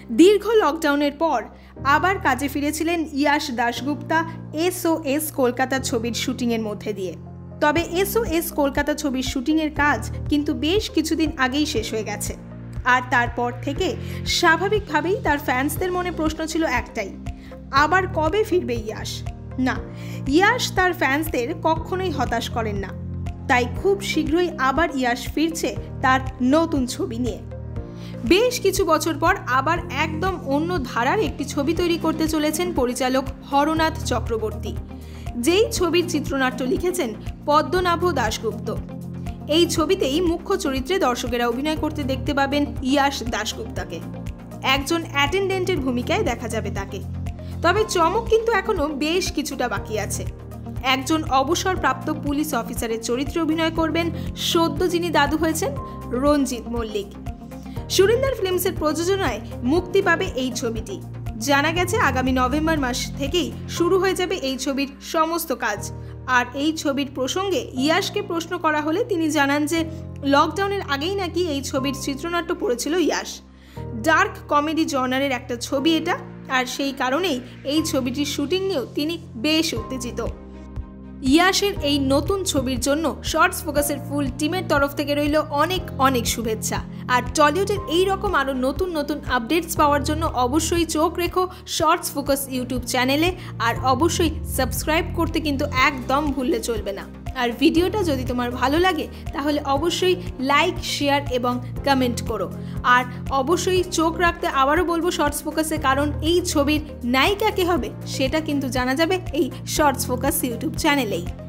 দীর্ঘ লকডাউনের পর আবার কাজে ফিরেছিলেন ইয়াশ দাশগুপ্তা SOS কলকাতা ছবির শুটিংয়ের মধ্যে দিয়ে। তবে SOS কলকাতা ছবির শুটিংয়ের কাজ কিন্তু বেশ কিছুদিন আগেই শেষ হয়ে গেছে। আর তারপর থেকে স্বাভাবিকভাবেই তার ফ্যান্সদের মনে প্রশ্ন ছিল একটাই, আবার কবে ফিরবে ইয়াশ? না, ইয়াশ তার ফ্যান্সদের কখনোই হতাশ করেন না। তাই খুব শীঘ্রই আবার ইয়াশ ফিরছে তার নতুন ছবি নিয়ে। বেশ কিছু বছর পর আবার একদম অন্য ধারার একটি ছবি তৈরি করতে চলেছেন পরিচালক হরনাথ চক্রবর্তী, যেই ছবির চিত্রনাট্য লিখেছেন পদ্মনাভ দাশগুপ্ত। এই ছবিতেই মুখ্য চরিত্রে দর্শকেরা অভিনয় করতে দেখতে পাবেন ইয়াশ দাশগুপ্তাকে। একজন অ্যাটেন্ডেন্টের ভূমিকায় দেখা যাবে তাকে। তবে চমক কিন্তু এখনো বেশ কিছুটা বাকি আছে। একজন অবসরপ্রাপ্ত পুলিশ অফিসারের চরিত্রে অভিনয় করবেন সদ্য যিনি দাদু হয়েছেন, রঞ্জিত মল্লিক। সুরিন্দর ফিল্মসের প্রযোজনায় মুক্তি পাবে এই ছবিটি। জানা গেছে আগামী নভেম্বর মাস থেকেই শুরু হয়ে যাবে এই ছবির সমস্ত কাজ। আর এই ছবির প্রসঙ্গে ইয়াশকে প্রশ্ন করা হলে তিনি জানান যে লকডাউনের আগেই নাকি এই ছবির চিত্রনাট্য পড়েছিল ইয়াশ। ডার্ক কমেডি জনারের একটা ছবি এটা, আর সেই কারণেই এই ছবিটির শুটিং নিয়েও তিনি বেশ উত্তেজিত। ইয়াশের এই নতুন ছবির জন্য শর্টস ফোকাসের ফুল টিমের তরফ থেকে রইল অনেক অনেক শুভেচ্ছা। আর টলিউডের এই রকম আরও নতুন নতুন আপডেটস পাওয়ার জন্য অবশ্যই চোখ রেখো শর্টস ফোকাস ইউটিউব চ্যানেলে। আর অবশ্যই সাবস্ক্রাইব করতে কিন্তু একদম ভুললে চলবে না। আর ভিডিওটা যদি তোমার ভালো লাগে তাহলে অবশ্যই লাইক, শেয়ার এবং কমেন্ট করো। আর অবশ্যই চোখ রাখতে আবারও বলবো শর্টস ফোকাসে, কারণ এই ছবির নায়িকা কে হবে সেটা কিন্তু জানা যাবে এই শর্টস ফোকাস ইউটিউব চ্যানেলেই।